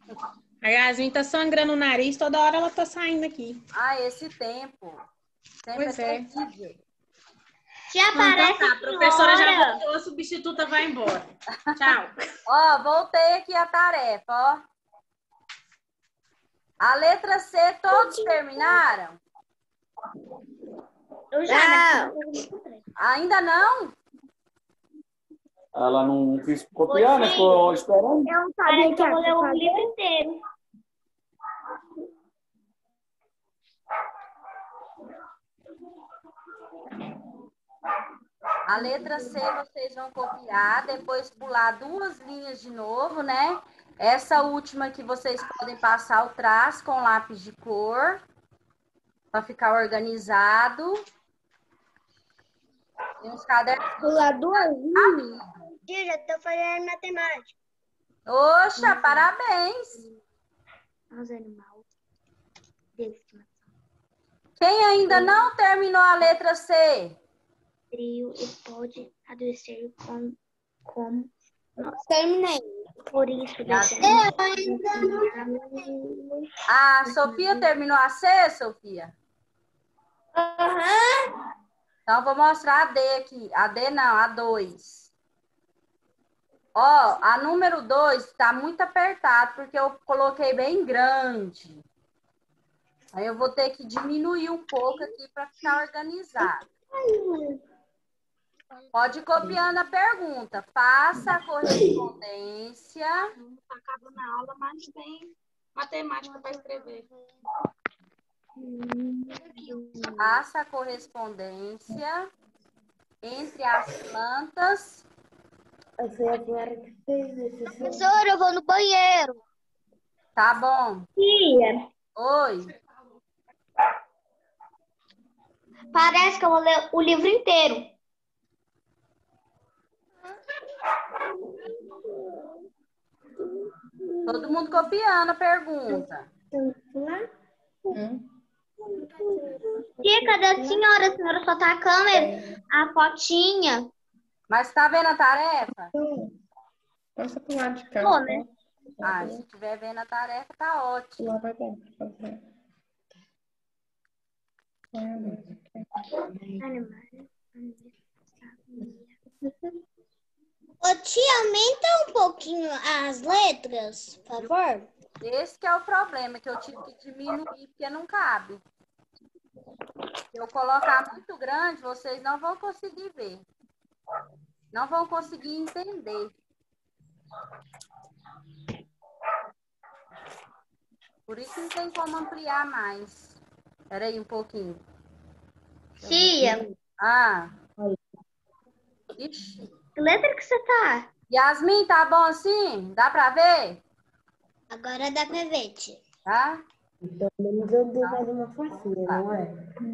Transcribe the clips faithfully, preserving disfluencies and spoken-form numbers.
A Yasmin tá sangrando o nariz, toda hora ela tá saindo aqui. Ah, esse tempo. Sempre Pois é é. terrível. Se aparece Então tá, a professora já voltou, a substituta vai embora. Tchau. Ó, voltei aqui a tarefa, ó. A letra C, todos terminaram? Eu já, Não. né? Ainda não? Ela não quis copiar, né? Ficou esperando. Eu não Parece sabia que eu vou ler o fazer. livro inteiro. A letra C vocês vão copiar, depois pular duas linhas de novo, né? Essa última que vocês podem passar o traço com lápis de cor, para ficar organizado. Tem uns cadernos. Pular duas linhas. Tia, já tô fazendo matemática. Oxa, parabéns! Os animais. Destimação. Quem ainda não terminou a letra C? Trio e pode adoecer com, com Terminei. por isso Já devemos A Sofia terminou a C, Sofia? Aham. Então, vou mostrar a D aqui. A D não, a dois. Ó, a número dois está muito apertado, porque eu coloquei bem grande. Aí eu vou ter que diminuir um pouco aqui para ficar organizado. Pode ir copiando a pergunta. Faça a correspondência. Acaba na aula, mas tem matemática para escrever. Faça a correspondência entre as plantas. Eu fui a primeira que fez isso. Professora, eu vou no banheiro. Tá bom. Tia, Oi. parece que eu vou ler o livro inteiro. Todo mundo copiando a pergunta. Tia, cadê a senhora? A senhora só tá a câmera, a fotinha. Mas tá vendo a tarefa? Passa pro lado de cá. Tô, né? Ah, se estiver vendo a tarefa, tá ótimo. Lá vai dar pra fazer. Ô, tia, aumenta um pouquinho as letras, por favor. Esse que é o problema, que eu tive que diminuir, porque não cabe. Se eu colocar muito grande, vocês não vão conseguir ver. Não vão conseguir entender. Por isso não tem como ampliar mais. Espera aí um pouquinho. Tia, Ah. Ixi. que letra que você tá? Yasmin, tá bom assim? Dá pra ver? Agora dá pra ver, tia. Tá? Então, menos eu dei mais uma facinha, não é?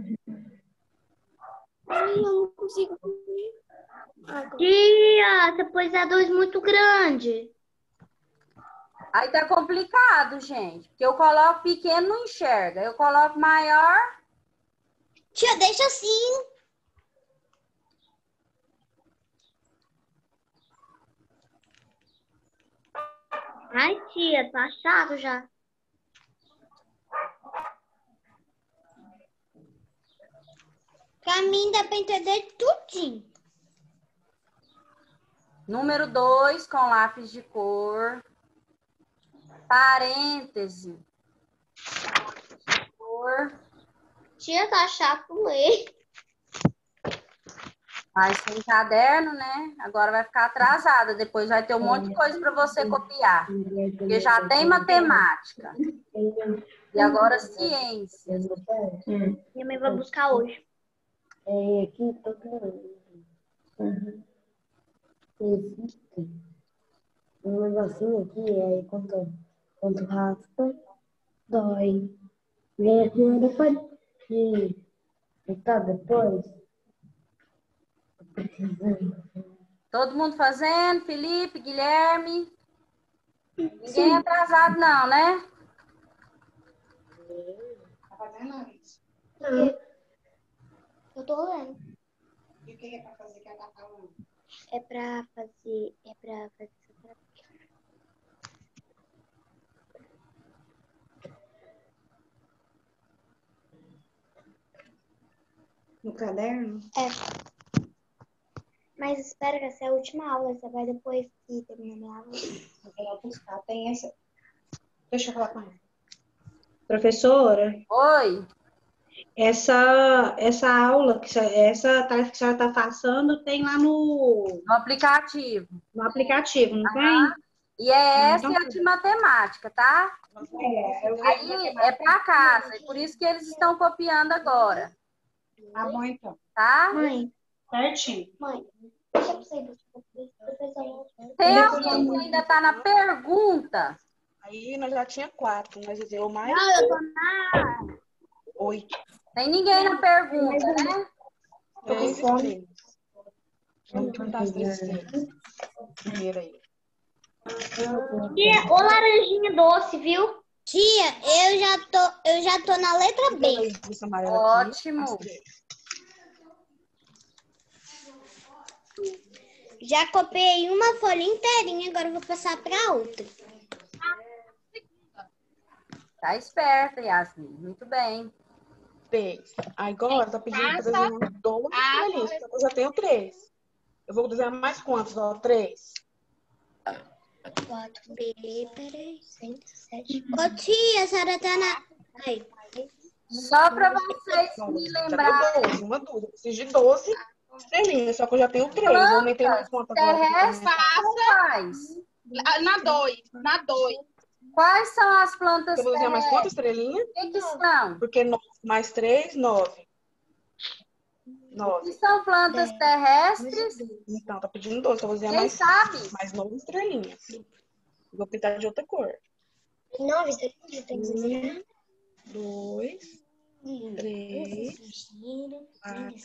Ai, eu não consigo ver. Tia, você pôs a dois muito grande. Aí tá complicado, gente. Porque eu coloco pequeno, não enxerga. Eu coloco maior. Tia, deixa assim. Ai, tia, tá chato já. Pra mim dá pra entender tudinho. Número dois, com lápis de cor. Parêntese. Cor. Tia, tá chato ler. Mas sem caderno, né? Agora vai ficar atrasada. Depois vai ter um monte de coisa para você copiar. Porque já tem matemática. E agora ciências. Minha mãe vai buscar hoje. É, aqui tô querendo. Uhum. Existe um negocinho aqui, aí quando, quando raspa, dói. Vem aqui depois e tá depois. Todo mundo fazendo? Felipe, Guilherme? Ninguém é atrasado não, né? Tá fazendo isso? Não. Eu tô lendo. E o que é pra fazer que ela tá falando? É pra fazer. É pra fazer. No caderno? É. Mas espera que essa é a última aula. Você vai depois que terminar a aula. Eu vou lá buscar. Tem essa. Deixa eu falar com ela. Professora, Oi. essa, essa aula, que a- essa tarefa que a senhora está passando, tem lá no, No aplicativo. no aplicativo, não tem? E é Ah, essa então e a de matemática, tá? É, eu Aí é para casa, e por isso que eles estão copiando agora, Tá bom, então. tá? Mãe, Certinho. mãe, deixa eu sair do professor. Tem alguém que ainda tá na pergunta? Aí nós já tinha quatro, nós zerou mais Não, eu tô na... oito. Tem ninguém na pergunta, né? Três estrelas. Vamos contar as três estrelas. Primeiro aí. Tia, ô laranjinha doce, viu? Tia, eu já tô, eu já tô na letra B. Essa amarela aqui, Ótimo. as três. Já copiei uma folha inteirinha, agora eu vou passar para outra. Tá esperta, Yasmin. Muito bem. Três. Agora tá pedindo pra desenhar dois estrelinhas, só que eu já tenho três. Eu vou desenhar mais quantos? Ó, três. quatro B, peraí. cinco, sete. Ô tia, a senhora tá na... Aí. Só para vocês me Já lembrarem, tenho doze, uma dúzia. Eu preciso de doze estrelinhas, só que eu já tenho três. Eu aumentei mais quantas agora? terrestres ou quais? Na dois, na dois. Quais são as plantas Eu vou desenhar mais quantas terrestres? estrelinhas? O que, que são? Porque nove mais três, nove. Que Nove. são plantas terrestres? Então, tá pedindo doze. Eu vou desenhar Quem mais, sabe? mais nove estrelinhas. Vou pintar de outra cor. Nove, você tem que dizer. Dois, três, quatro,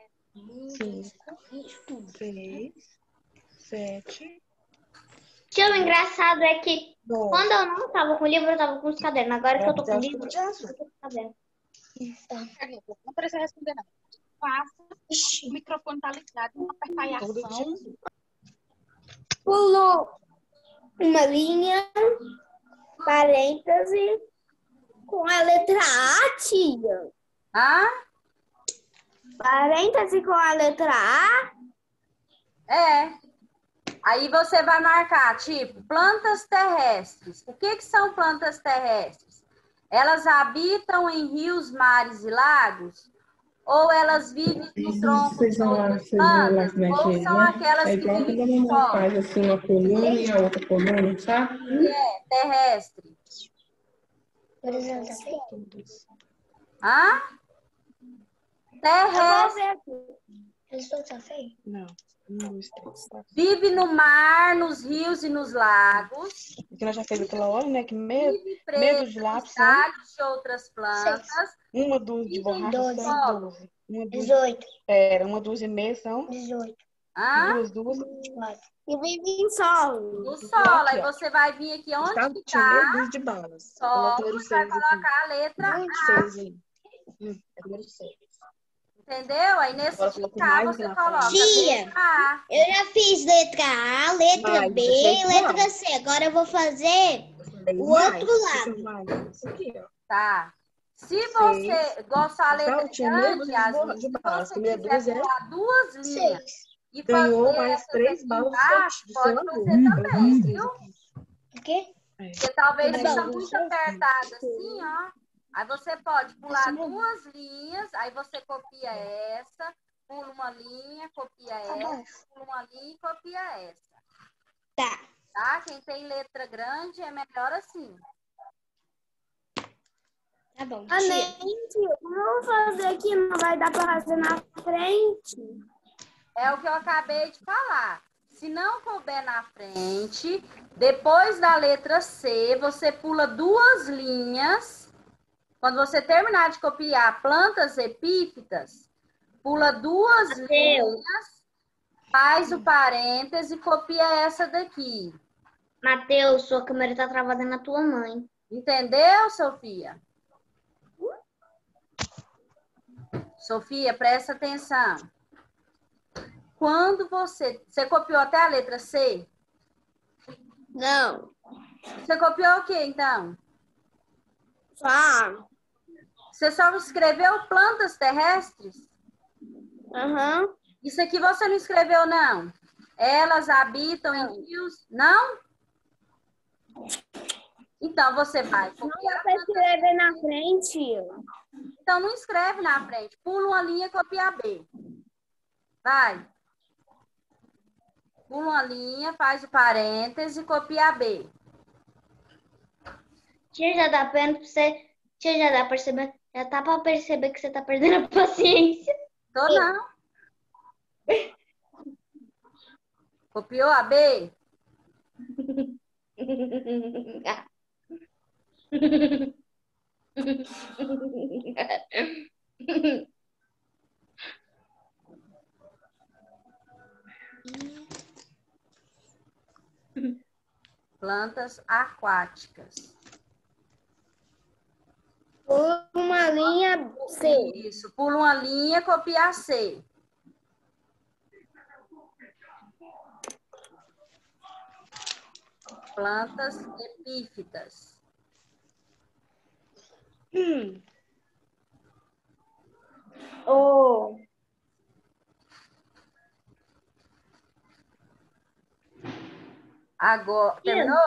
cinco, seis, sete, Tia, o engraçado é que nove. quando eu não tava com o livro, eu tava com os cadernos. Agora que eu tô com o livro, de azul. eu tô com o caderno. Não precisa responder, não. Faça. O microfone tá ligado. Não apertar aí Tudo de ação. azul. Pulou uma linha, parêntese, com a letra A, tia. Ah? Parêntese com a letra A. É. Aí você vai marcar, tipo, plantas terrestres. O que que são plantas terrestres? Elas habitam em rios, mares e lagos? Ou elas vivem no tronco de outras plantas? Ou são aquelas É que igual vivem quando a em mamãe solo? faz assim uma coluna e a outra coluna, sabe? É, terrestre. Por exemplo, Hã? Terrestre. eles estão feios? Não. Um, dois, três, quatro. Vive no mar, nos rios e nos lagos. Aqui nós já fez aquela hora, né? Que medo, Vive medo preso de nos lápis são galhos de outras plantas. uma dúzia de borracha doze. são doze. Uma dúzia, dezoito. pera, uma dúzia e meia são dezoito. Hã? duas dúzias. E vive em solo. No solo. Aí Aqui, ó. você vai vir aqui onde Tá? que Tinha meia tá dúzia de balas. solo Coloca o número e vai seis aqui. colocar a letra A. Seis aí. Hum, é o número seis. Entendeu? Aí nesse Agora que coloca tá, mais você na coloca frente. Tia. letra A. Eu já fiz letra A, letra Mais, B, deixa igual. letra C. Agora eu vou fazer Eu falei o mais, outro deixa lado. mais. Isso aqui, ó. Tá. Se você gostar da letra Então, tinha meia grande, dúzia de borra- Yasmin, de se balas, você que meia quiser dúzia é pular duas linhas Seis. e Ganhou fazer mais essas três aqui balas embaixo, do pode seu fazer aluno. também, Três viu? aqui. O quê? É. Porque talvez Tá seja bom. muito apertada assim, ó. Aí você pode pular duas linhas, aí você copia essa, pula uma linha, copia essa, pula uma linha e copia essa. Tá. Tá? Quem tem letra grande é melhor assim. Tá bom. Ah, nem, tio. Como eu vou fazer aqui? Não vai dar pra fazer na frente? É o que eu acabei de falar. Se não couber na frente, depois da letra C, você pula duas linhas. Quando você terminar de copiar plantas epífitas, pula duas Mateus. linhas, faz o parêntese e copia essa daqui. Matheus, sua câmera tá travada na tua mãe. Entendeu, Sofia? Sofia, presta atenção. Quando você... Você copiou até a letra C? Não. Você copiou o quê, então? Só. Você só escreveu plantas terrestres? Aham. Isso aqui você não escreveu, não? Elas habitam em rios? Não? Então, você vai Não copiar. dá pra escrever na frente. Então, não escreve na frente. Pula uma linha e copia B. Vai. Pula uma linha, faz o parêntese e copia B. Tia, já dá pra você. Tia, já dá pra perceber. Já tá pra perceber que você tá perdendo a paciência. Tô não. Copiou a B? Plantas aquáticas. Por uma linha C. Isso. Pula uma linha, copia C. Plantas epífitas. Hum. Oh. Agora, terminou?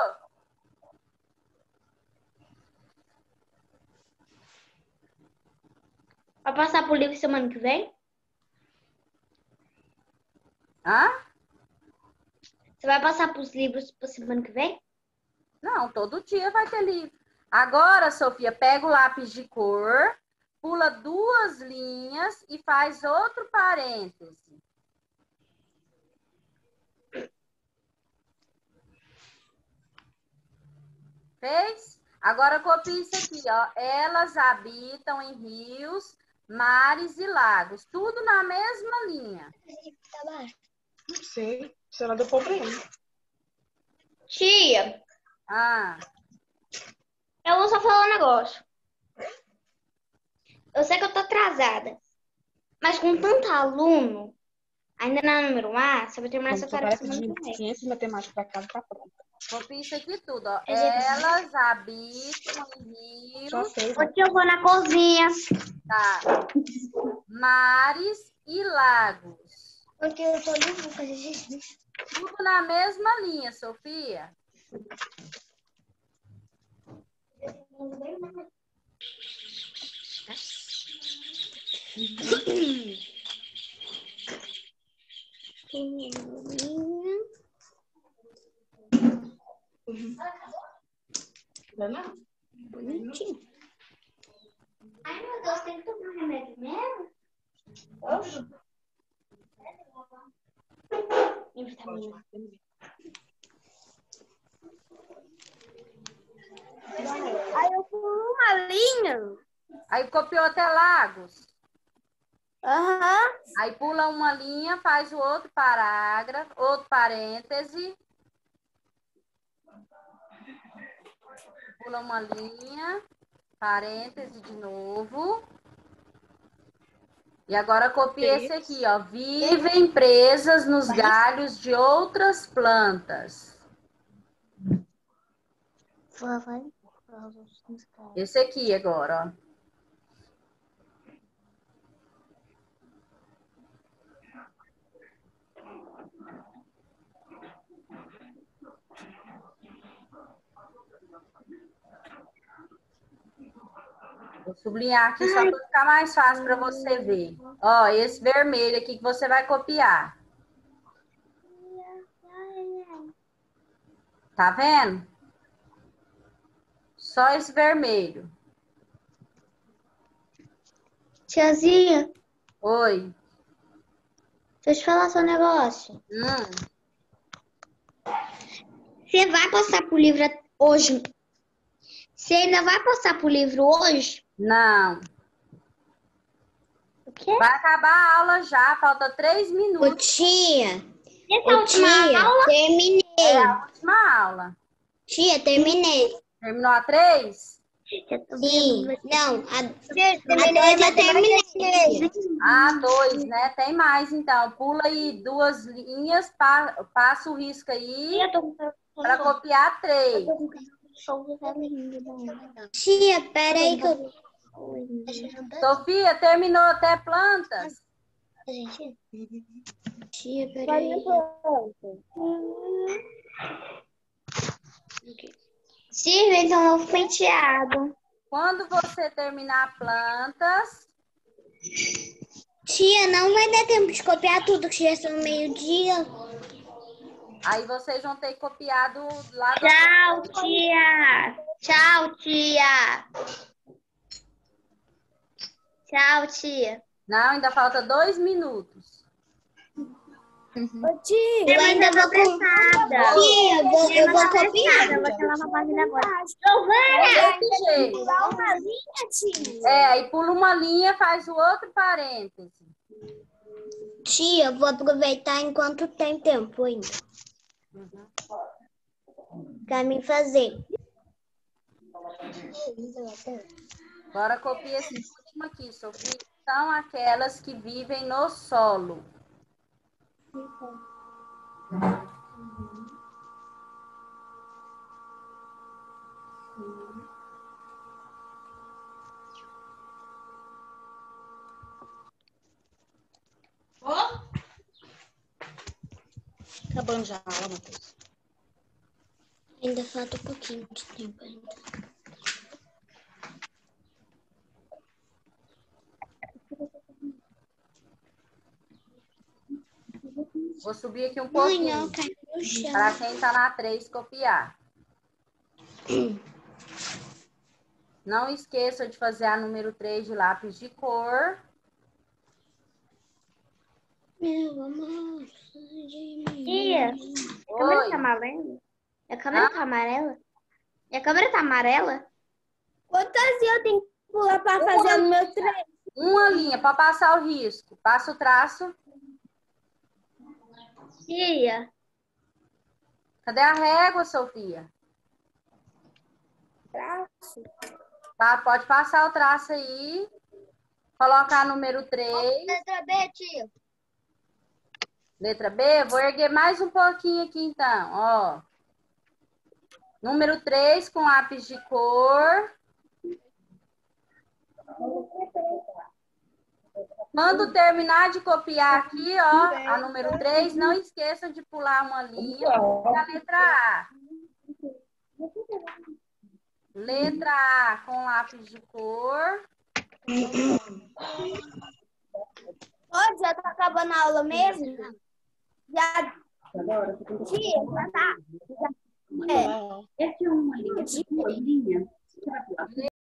Vai passar pro livro semana que vem? Hã? Você vai passar pros livros pra semana que vem? Não, todo dia vai ter livro. Agora, Sofia, pega o lápis de cor, pula duas linhas e faz outro parêntese. Fez? Agora copia isso aqui, ó. Elas habitam em rios, mares e lagos. Tudo na mesma linha. Não sei. Se ela deu problema. Tia, Ah, eu vou só falar um negócio. Eu sei que eu tô atrasada. Mas com tanto aluno, ainda na número A, você vai terminar Quando essa só tarefa parece semana de que vem. ciência e matemática pra casa, tá pronto. copia isso aqui tudo, ó. É, gente. Elas habitam em Já rios, fez. Hoje eu vou na cozinha. tá, mares e lagos. Porque eu tô livre pra fazer xixi. Tudo na mesma linha, Sofia. Não é não? Bonitinho. Ai, meu Deus, tem que tomar remédio mesmo? Oxe. E vitamina. Aí eu pulo uma linha. Aí copiou até lagos. Aham. Aí pula uma linha, faz o outro parágrafo, outro parêntese. Pula uma linha, parêntese de novo. E agora copia esse aqui, ó. Vivem presas nos galhos de outras plantas. Esse aqui agora, ó. Vou sublinhar aqui só para ficar mais fácil para você ver. Ó, esse vermelho aqui que você vai copiar. Tá vendo? Só esse vermelho. Tiazinha, Oi. deixa eu te falar só um negócio. Hum. Você vai passar pro livro hoje? Você ainda vai passar pro livro hoje? Não. O quê? Vai acabar a aula já, falta três Ô, minutos. tia. Essa Ô, tia, É terminei. a última aula. Tia, terminei. Terminou a três? Sim. Não, a, a dois eu terminei. Ah, dois, né? Tem mais, então. Pula aí duas linhas, pa- passa o risco aí para copiar três. Tia, peraí que eu... Sofia, terminou até plantas? Gente, tia, peraí. Silvia, então, novo penteado. Quando você terminar plantas, Tia, não vai dar tempo de copiar tudo, que já são meio-dia. aí vocês vão ter que copiar do lado. Tchau, tia. Tchau, tia. Tchau, tia. Não, ainda falta dois minutos. Tia, Eu ainda vou copiar. Tia, eu vou, eu vou copiar. eu vou tirar uma página agora. Giovana! Desse jeito. Pular uma linha, tia. É, aí pula uma linha, faz o outro parêntese. Tia, vou aproveitar enquanto tem tempo ainda. Pra mim fazer. Agora copia esse último aqui, Sofia. São aquelas que vivem no solo. Acabando já a aula, Matheus. Ainda falta um pouquinho de tempo ainda. Vou subir aqui um Mãe, não, pouquinho. caiu no chão. Para quem está na três, copiar. Não esqueça de fazer a número três de lápis de cor. Meu amor, de mim. Tia, a câmera Oi. tá amarela? A câmera Ah? tá amarela? E a câmera tá amarela? Quantas eu tenho que pular pra fazer o meu três? Uma linha para passar o risco. Passa o traço. Tia, Cadê a régua, Sofia? traço. Tá, pode passar o traço aí. Colocar número três. Letra B, tia. Letra B. Vou erguer mais um pouquinho aqui, então. Ó. Número três com lápis de cor. Quando terminar de copiar aqui, ó, a número três, não esqueça de pular uma linha para a letra A. Letra A com lápis de cor. Ô, já tá acabando a aula mesmo? Já. Tia, já tá. É. Essa é uma linha de cordinha.